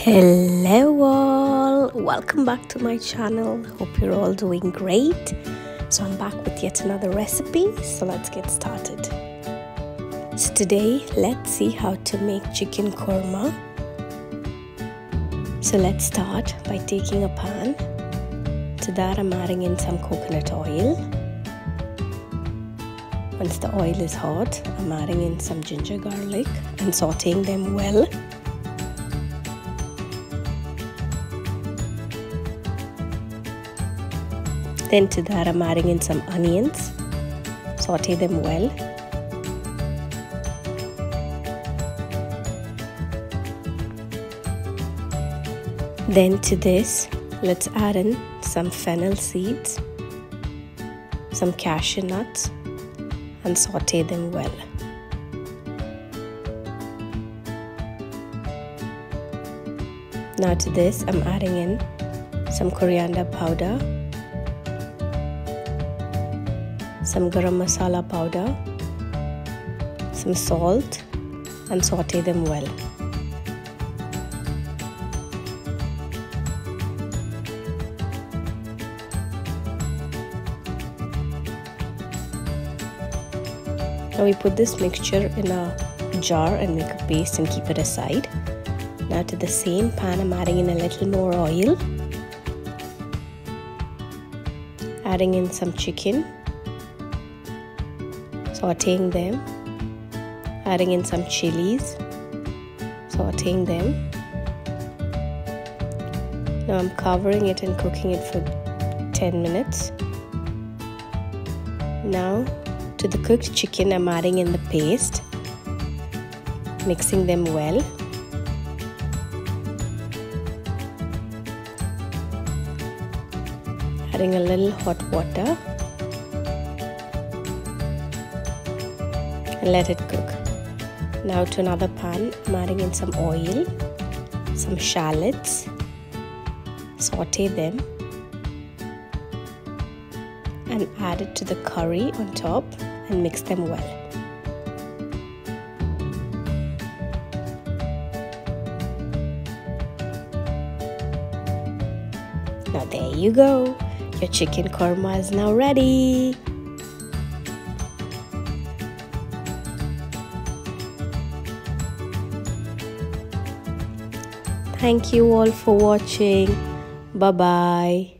Hello all, welcome back to my channel. Hope you're all doing great. So I'm back with yet another recipe, so let's get started. So today let's see how to make chicken korma. So let's start by taking a pan. To that I'm adding in some coconut oil. Once the oil is hot, I'm adding in some ginger garlic and sauteing them well. Then to that I'm adding in some onions, saute them well. Then to this, let's add in some fennel seeds, some cashew nuts and saute them well. Now to this I'm adding in some coriander powder, some garam masala powder, some salt and saute them well. Now we put this mixture in a jar and make a paste and keep it aside. Now to the same pan I'm adding in a little more oil, adding in some chicken, sauteing them, adding in some chilies, sauteing them. Now I'm covering it and cooking it for 10 minutes. Now to the cooked chicken I'm adding in the paste, mixing them well. Adding a little hot water and let it cook. Now to another pan I'm adding in some oil, some shallots, saute them and add it to the curry on top and mix them well. Now there you go, your chicken korma is now ready. Thank you all for watching. Bye bye.